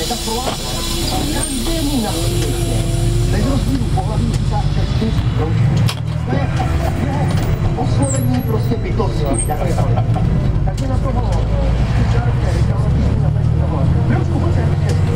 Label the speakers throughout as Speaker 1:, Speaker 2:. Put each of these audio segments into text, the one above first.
Speaker 1: Každému na světě, bez rozdílu pohlaví říká česky, to je jeho oslovení prostě bytosti. Takže na toho trošku pojďte česky.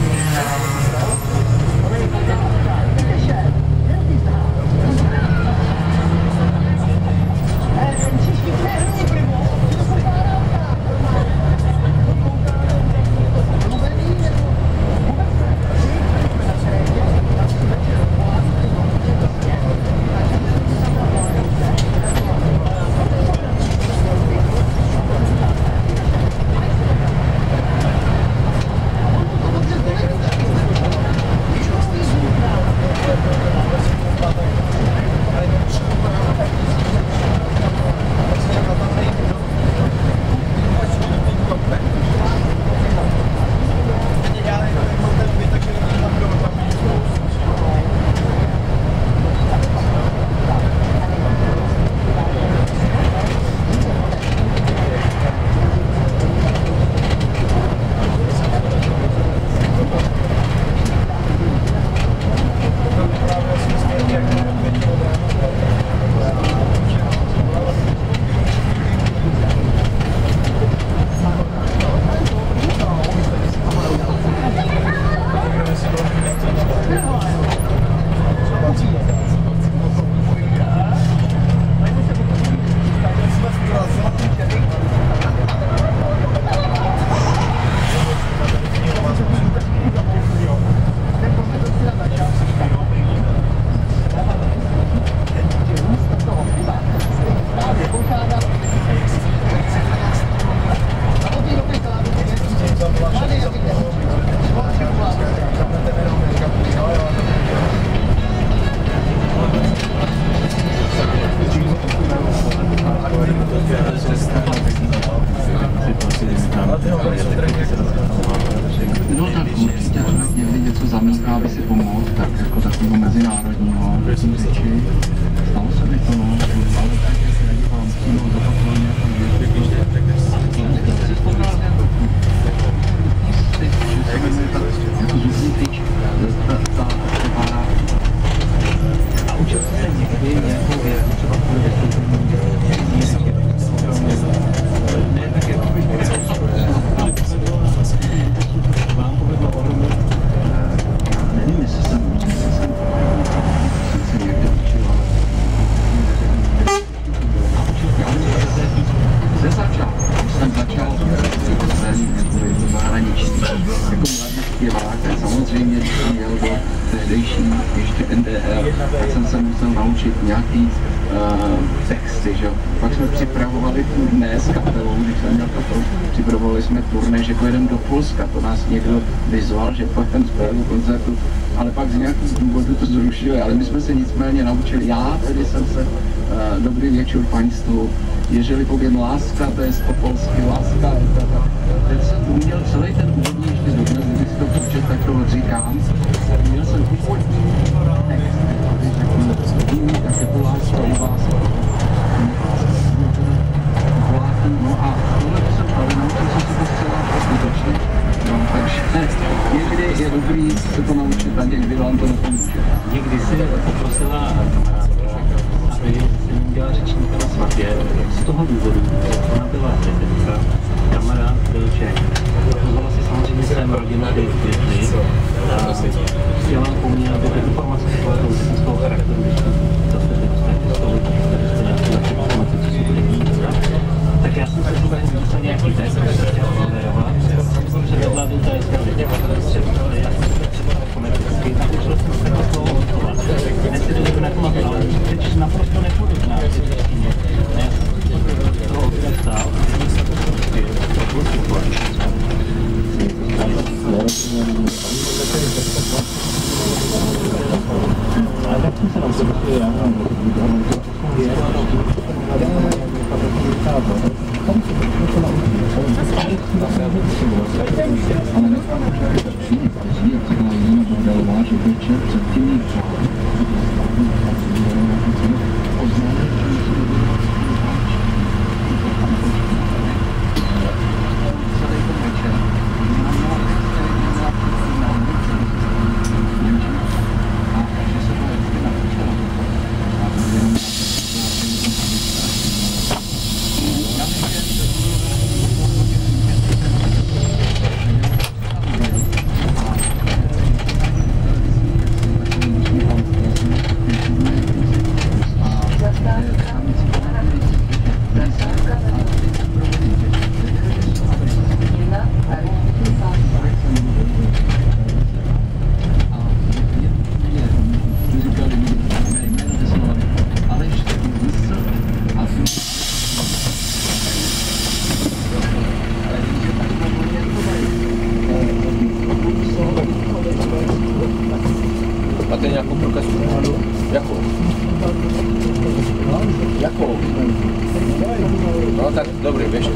Speaker 2: No tak určitě člověk někdy něco zamítá, aby si pomohl, tak jako takového mezinárodního řeči. Stalo se mi to, no, ale tak se nedívám přímo zapatlaně a jako zubní tyč, ta vypadá. A učil jsem se někdy nějakou věc, třeba kvůli vystoupení, ne tak jako bych vám povedlo ohromně. Já nevím, jestli jsem se někde učil, ale ze začátku jsem začal jako ten zahraniční, jako mladý zpěvák, samozřejmě, když jsem jel do tehdejší ještě NDR, tak jsem se musel naučit nějaký texty, že jo. Pak jsme připravovali turné s kapelou, když jsem měl kapelu, připravovali jsme turné, že pojedeme do Polska, to nás někdo vyzval, že pojedeme z koncertu, ale pak z nějakých důvodů to zrušili, ale my jsme se nicméně naučili, já tedy jsem se, dobrý večer państwu, jeżeli powiem láska, to jest po polsky láska, ten jsem uměl celý ten úvodní ještě dodnes, kdyby si to počet, tak to říkám, měl jsem úvodní text, tak je to láska u vás, no a tohle jsem ale naučil jsem se to zcela skutečně, no, takže někdy je dobrý se to naučit a někdy vám to nepomůže.
Speaker 3: Někdy si poprosila kamarádka, aby si udělala řečníka na svatbě z toho důvodu, že ona byla rezidentka, kamarád byl Čech. Pozvala si samozřejmě svém rodinu ty lidi a chtěla po mně, aby ty informace byla toho technického charakteru, když zase dostanete z toho, nějaké lepší informace, co se bude dít. Tak já jsem se třeba vymyslel nějaký text, který se chtěl moderovat. Předvedla do té zprávy, já jsem se třeba foneticky, naučil jsem se to slovo odchovat. Dnes si to nepamatuju, ale řeč naprosto nepodobná v češtině. A já jsem se toho odkrestal, a jsem se to prostě super. Ale tak jsem se nám to prostě ráno,
Speaker 4: Máte nějakou průkazku? Jakou? Jakou? No tak dobrý, běžte.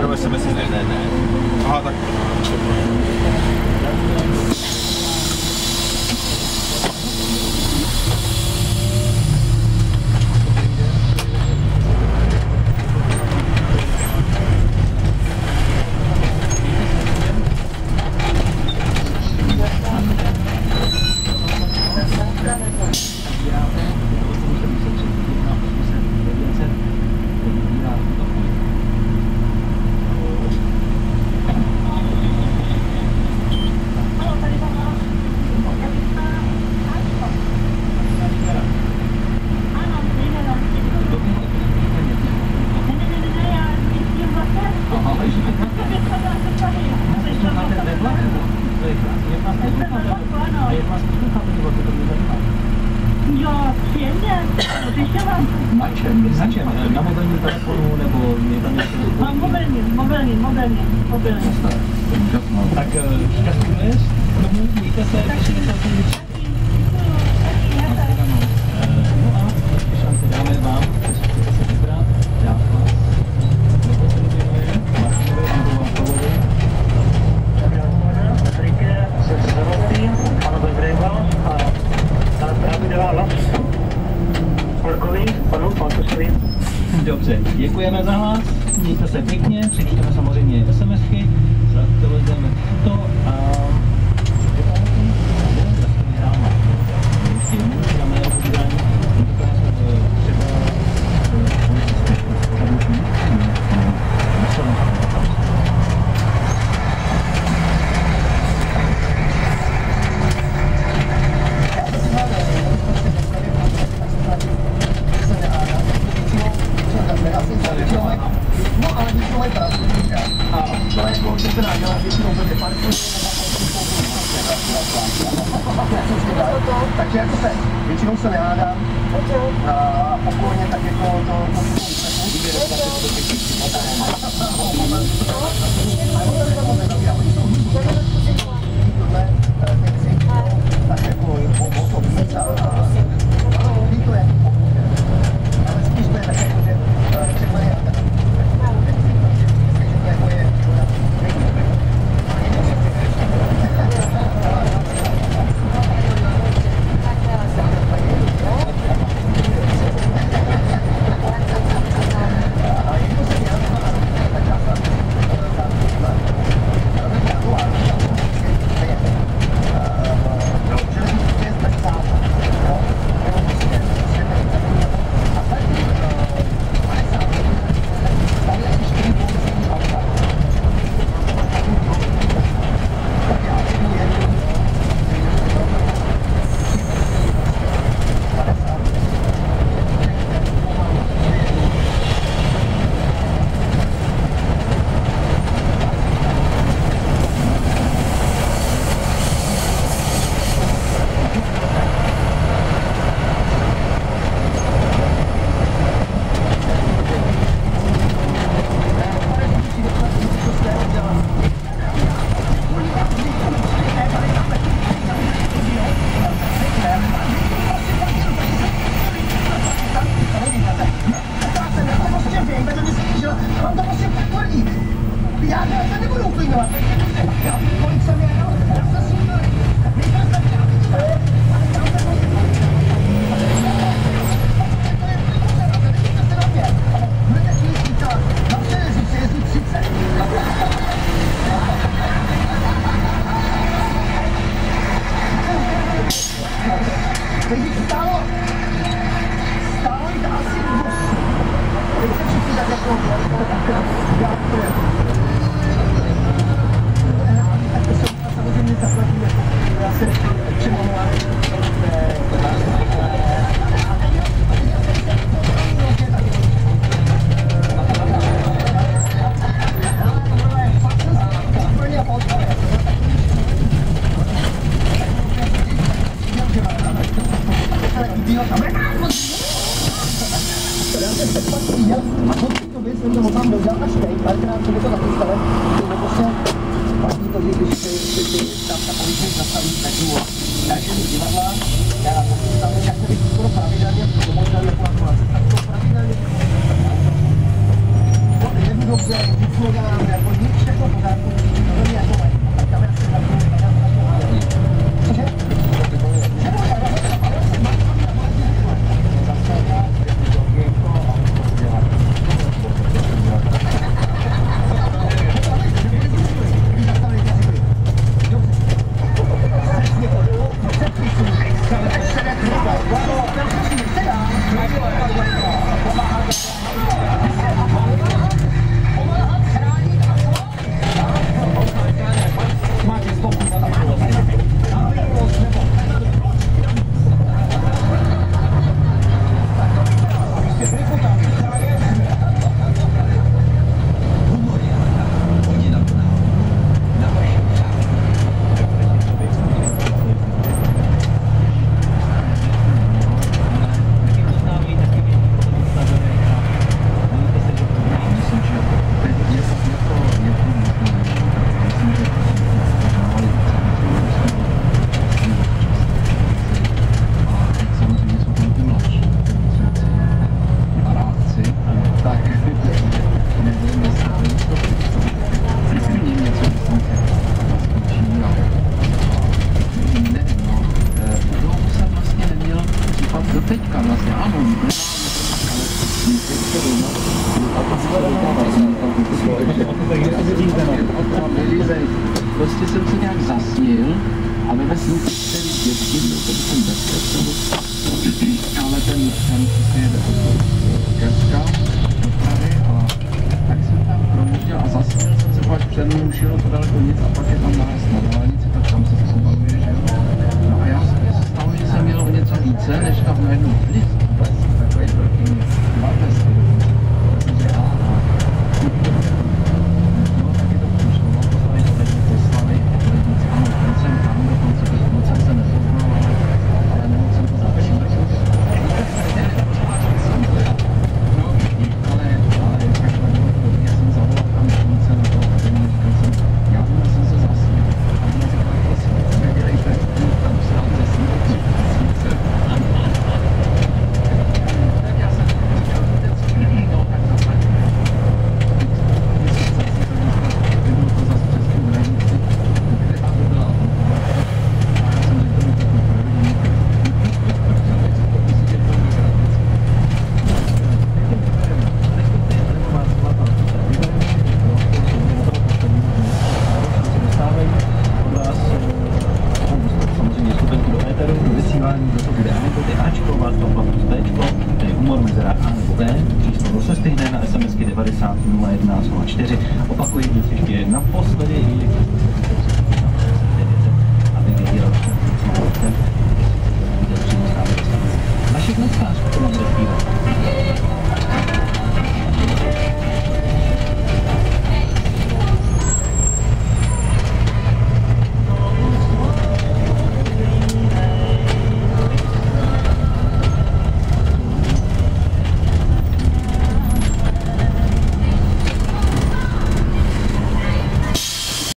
Speaker 4: Jenom SMS ne. Aha, tak.
Speaker 3: Na čem? Na mobilním telefonu nebo je tam něco? Mobilní. Tak šťastný les, mějte se, těšíme se o tom. No a šance dáme vám, můžete se vybrat, já vás neposledujeme, Martinovi, nebo Václavovi.
Speaker 5: Enrique se Sebastián, panu Bedrejva a právě dává hlas Markovi, panu Pantusovi.
Speaker 3: Dobře, děkujeme za hlas, mějte se pěkně, přečteme samozřejmě SMSky, zaktualizujeme to a ještě jednou dáme povídání, tentokrát
Speaker 1: no ale když to mají pracovníka a to je jako, že se dá dělat většinou do departu, takže jako se většinou se nehádám a pokojně tak jako tak jako o to víc a ví to je ale spíš to je tak jako, že třeba je máme jako nic všechno v pořádku, to je jako a kamera se na to. Cože?
Speaker 2: Prostě jsem se nějak zasnil, ale ve snu který dětky byl to jsem bezpečný, ale ten prostě jede od Kerska do Prahy a tak jsem tam projížděl a zasnil jsem se, až před mnou šlo to daleko nic a pak je tam nájezd na dálnici, tak tam se zpomaluje, že jo. No a já se stalo, že jsem měl o něco více, než tam najednou nic, takový velký dva testy.
Speaker 3: Číslo se stejné na SMSky 90 01 04. Opakuji dnes ještě naposledy,